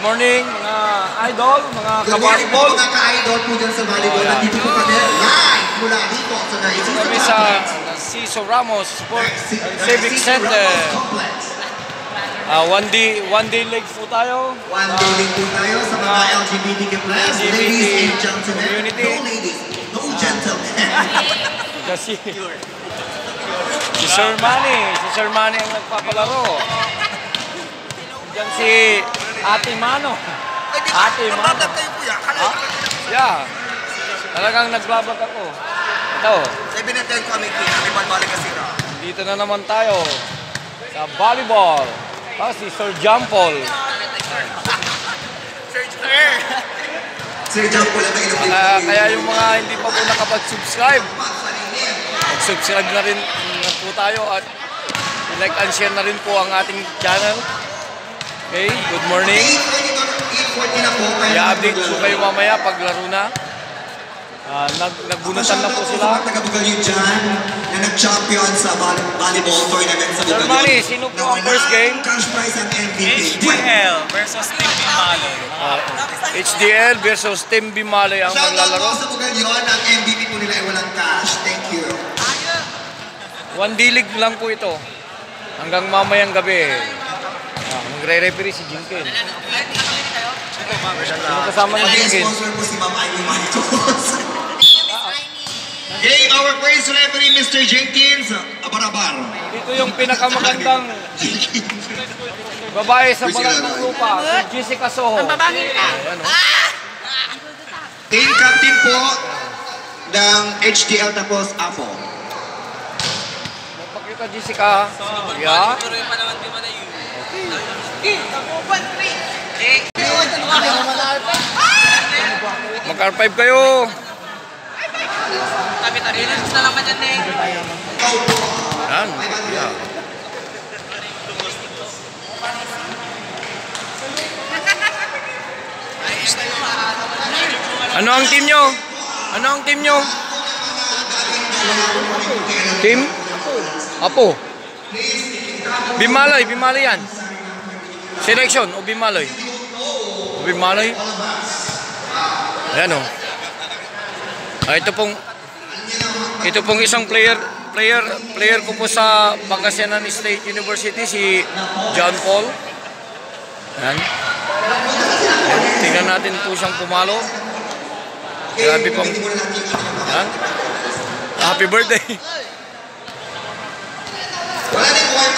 morning mga idol, mga ka-volleyball. Mga ka-idol po dyan sa volleyball. Nandito po kami live mula dito sa Naisisa. Kami sa Ciso Ramos Sport Civic Center. One day league po tayo. One day league po tayo sa mga LGBTQ+, ladies and gentlemen. Community. No ladies, no gentlemen. Kasi si Sir Manny ang nagpapalaro. Diyan si Ate Mano. Ate Mano. Yeah. Talagang nagbablog ako. Ito. 7 and 10 kami, kami balik kasi na. Dito na naman tayo sa volleyball. Si Sir John Paul. Sir John Paul Kaya yung mga hindi pa po nakapag-subscribe, mag-subscribe na rin po tayo at like and share na rin po ang ating channel. Okay, good morning. I-update po kayo mamaya pag laro na. Nagbunutan na po sila. Taga-Bugalyo dyan na nag-champion sa volleyball tournament sa Bugalyo. Sir Manny, sino po ang first game? Cash prize and MVP. HDL versus Team Bimaloy. HDL versus Team Bimaloy ang maglalaro. Sa Bugalyo, ang MVP po nila ay walang cash. Thank you. One day league lang po ito. Hanggang mamayang gabi. Magre-referee si Jinkin. Sino kasama ng Jinkin? Sponsor po si Ma'am Ivy Maritos. Game, our praise referee, Mr. Jenkins. Abarabar. Ito yung pinakamagandang babae sa balat ng lupa, si Jessica Soho. Team captain po ng HDL tapos Apo. Magpakita Jessica. Yeah. Mag-R5 kayo. Tabi-tabi na gusto naman yan eh. Yan. Yeah. Ano ang team nyo? Ano ang team nyo? Team? Apo. Bimaloy yan. Selection o Bimaloy? Bimaloy? Ayan o. Ito pong isang player ko po sa Pangasinan State University, si John Paul. Ayan. Tingnan natin po siyang pumalo. Grabe pong. Ayan. Happy birthday. Wala na po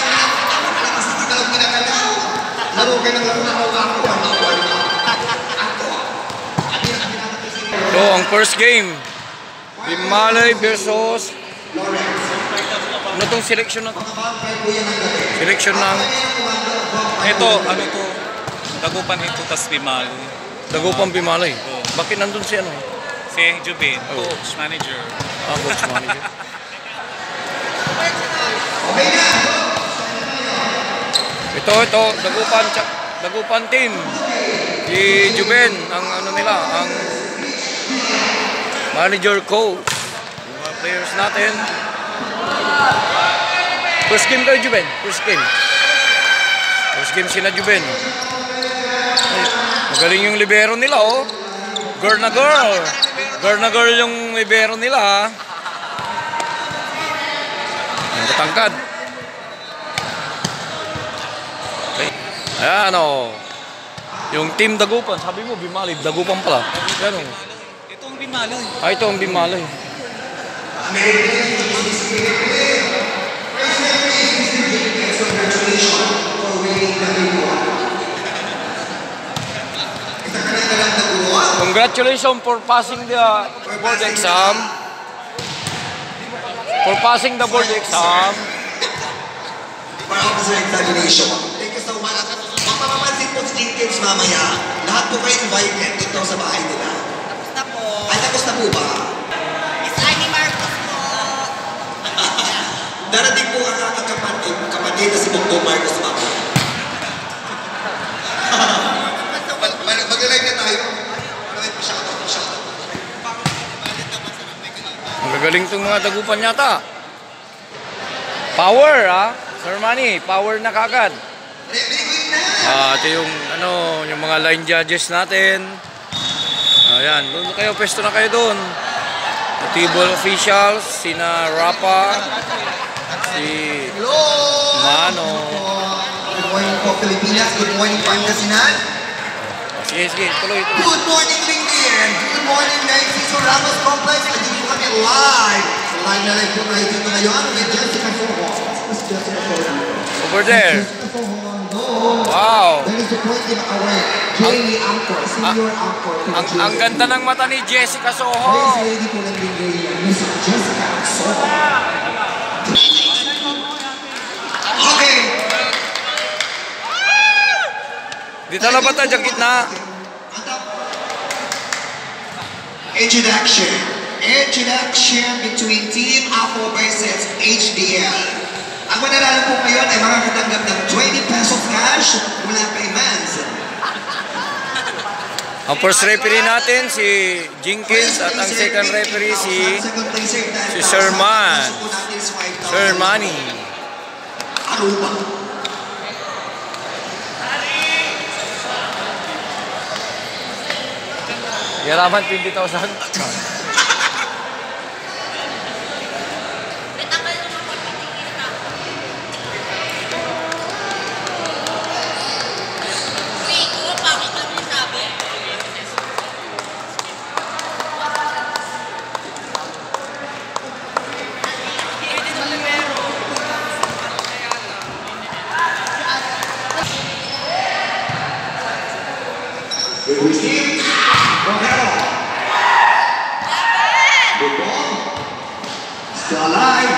So, ang first game, Bimaloy versus ano tong selection na to? Selection ng Ito, ano to? Dagupan ito, tas Bimaloy. Dagupan Bimaloy. Bakit nandun si ano? Si Jubin, coach, manager. Coach manager. Ito, Dagupan team. Si Juben, ang ano nila, ang manager coach. Yung mga players natin. First game kayo, Juben. First game sila, Juben. Magaling yung libero nila, oh. Girl na girl yung libero nila, ha. Ang katangkad. Okay. Ayan, oh. Yung team Dagupan, sabi mo, Bimaloy, Dagupan pala. Ayan, oh. Ito ang Bimaloy. Ito ang Bimaloy. Congratulations for passing the board exam. For passing the board exam. For officer examination. Thank you so much. Mapapapansin po si Jenkins mamaya. Lahat po kayo invited dito sa bahay nila. Tapos na po. Ay, tapos na po ba? Miss Ivy Marcos po. Darating po ang kapatid na si Bongbong Marcos mamaya. Mag-live na tayo. Magagaling itong mga Dagupan yata. Power, ha? Sir Manny, power na kagad. Ito yung ano, yung mga line judges natin. Ayan, doon kayo, pwesto na kayo doon. Table officials, sina Rapa, si Mano. Good morning po Pilipinas, good morning Pangasinan. Sige, tuloy. Good morning Lincoln, good morning Narciso Ramos Complex. Andito po kami live. Live na live po tayo dito ngayon with Jessica Soho. Over there. Wow. That is the point in our Jamie Anchor, senior anchor. Ang ganda ng mata ni Jessica Soho. First lady po ng Lincoln, Miss Jessica Soho. Okay. Dito na ba tayo dyan gitna? Introduction between Team Apple versus HDL. Ang mananalo po ngayon ay makakatanggap ng 20 pesos cash mula kay Mans. Ang first referee natin si Jenkins at ang second referee si Sir Man. Sir Manny. Aruba. Yaraman 20,000. Receive. Romero. Good ball. Still alive.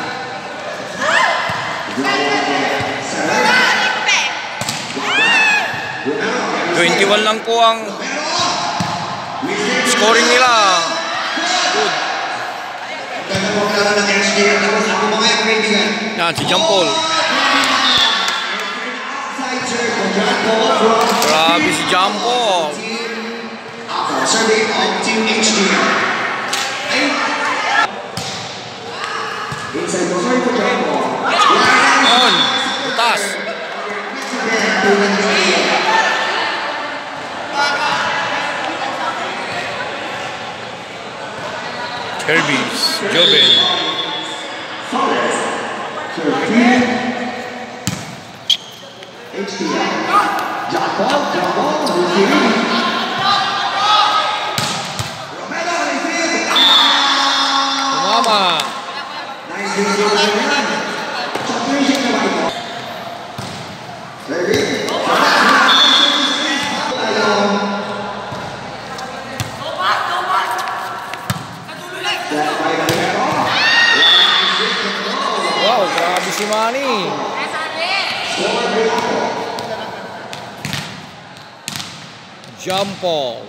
21 lang po ang scoring nila. Good. Ganda po kilala ng HDL. Tapos ako mga yung kaibigan. Yan, si John Paul. Grabe si John Paul. Serving of Team HDL. Inside the sorry for John Paul. On. Butas. Herbies. Joven. HDL. John Paul, receiving. Romero, receiving. Tumama. Nice receiving. Championship na ba ito? Ready? Wow, grabe si Manny. John Paul.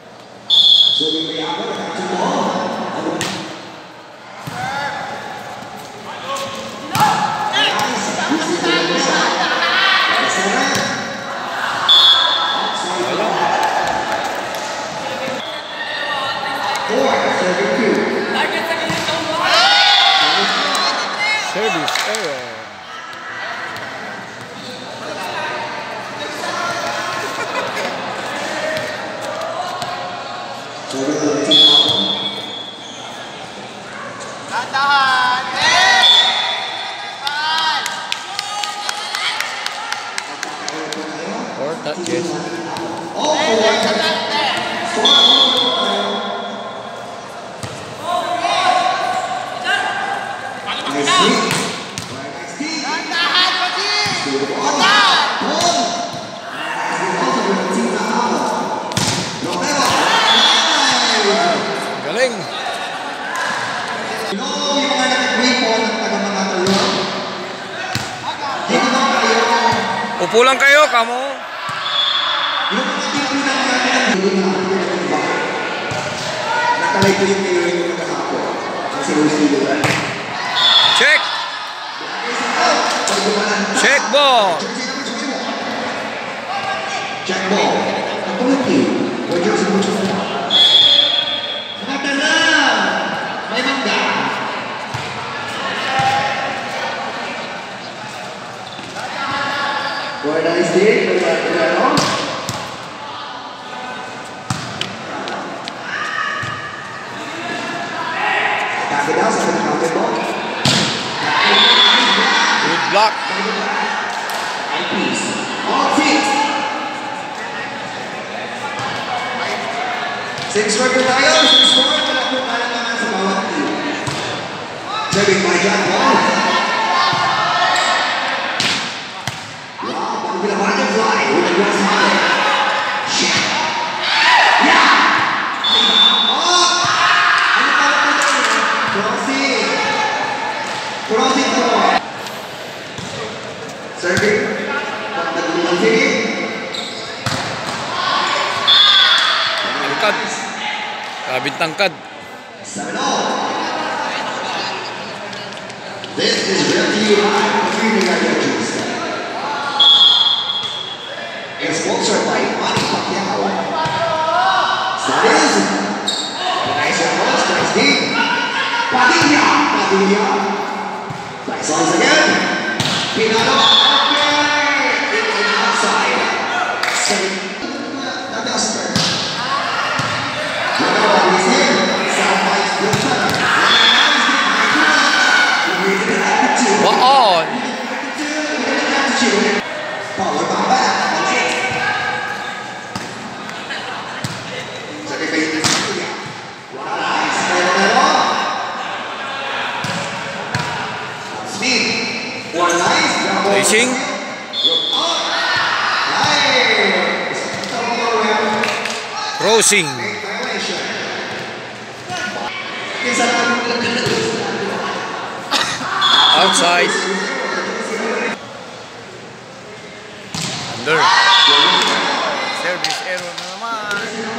Service error. Or touches. Galing. Upo lang kayo, kamo. Nakalay ko yung pinawin ko nakahapon. Kasi Check. Check ball. Check ball. Ako lagi. Huwag yung sinucho na. Nakatala! May mangga. What a nice day. Back it down, second counter ball. Good block. All feet. 6 record tayo. 6 score. Wala po kailangan sa bawat team. Serving by John Paul. Wow, pag-bila butterfly with a glass high. Shit. Yeah! Oh! Ano pala po tayo? Crossing. Crossing po. Serving. Pag-nagulang sige. Tangkad. Kabit tangkad. 7-0. This is brought to you by Freely Radio Juice. It's sponsored by Manny Pacquiao. That is. Nice and close, nice deep. Padilla. Nice once again. Pinalo. Okay. It's on the outside. That does hurt. Waon. Racing. Crossing. Outside. Under. Service error na naman.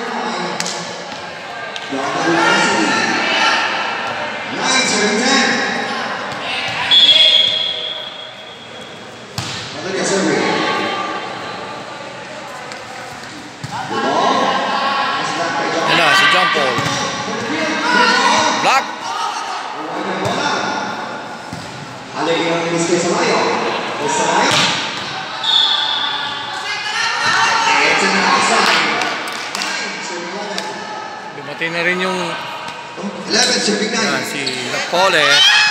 Yan na, si John Paul. Block. Dumating na rin yung 11 serving 9. si Napole.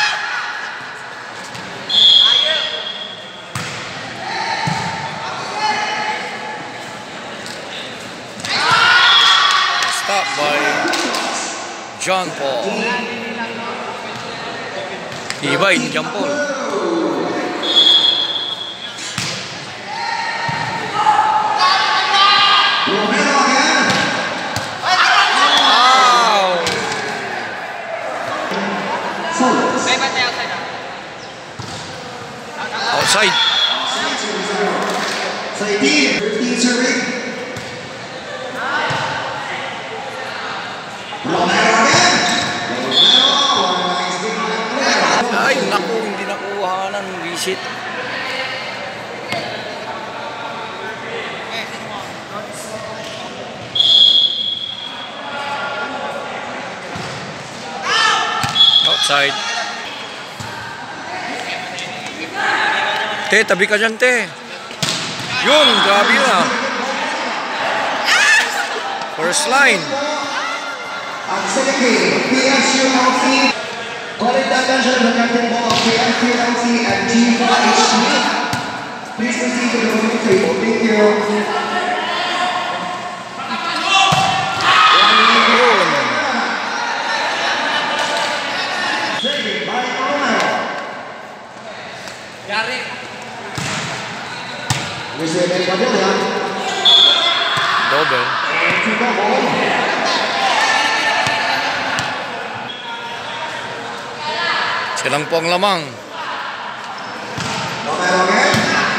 Stop by John Paul. Tibay ni John Paul. Outside. So 15 serving. Romero again. Ay, naku, hindi nakuha ng visit. Outside. Te, tabi ka dyan, te. Yun, grabe yun ah. First line. Ang second game, PSULC. Calling the attention of the captain ball of PSULC and G4HG. Please proceed to the voting table. Thank you. Saving by Romero. Yari. Receiving Padilla. Double. And to the ball. Silang po ang lamang. Romero again.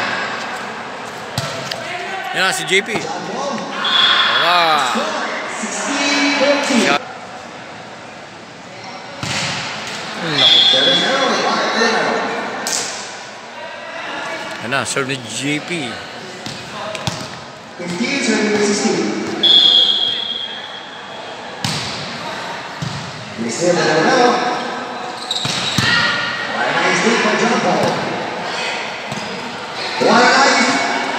Yan si JP. Wala. 16-14. Shot. Naku. Yan na, serve ni JP. 15 serving 16. Receive by Romero. Nice deep by John Paul. What a nice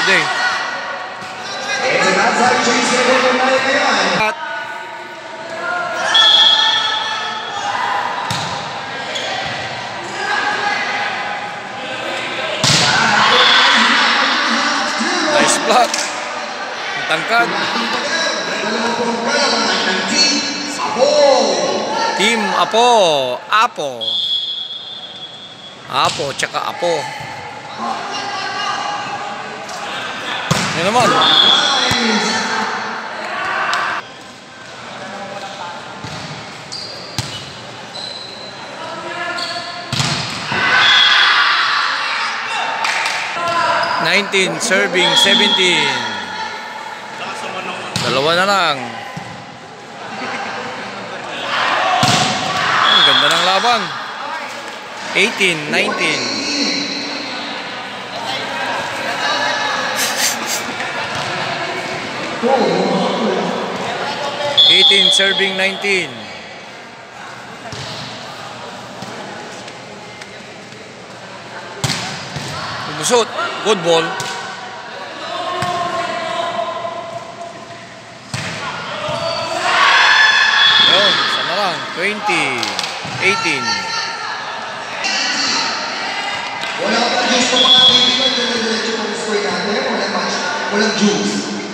today. It's an outside chase here for tonight ngayon. At nice block. Tangkad. Team Apo. Apo, tsaka Apo. Yan naman. Serving 17. Dalawa na lang. Ang ganda ng laban. 18, 19. Serving 19. Busot. Good ball. Yun, sana lang. 20, 18. Wala pa juice pa mga kaibigan. Diretso pa yung score natin. Walang juice.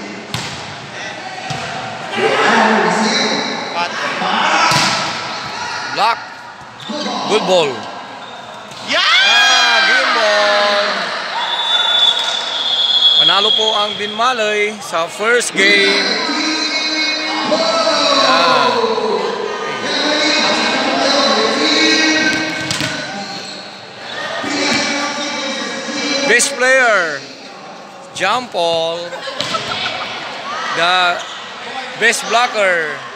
Block. Good ball. Game ball. Panalo po ang Dinmalay sa first game. Best player, John Paul. The best blocker,